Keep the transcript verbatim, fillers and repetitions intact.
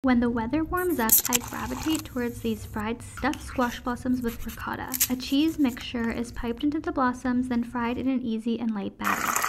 When the weather warms up, I gravitate towards these fried stuffed squash blossoms with ricotta. A cheese mixture is piped into the blossoms, then fried in an easy and light batter.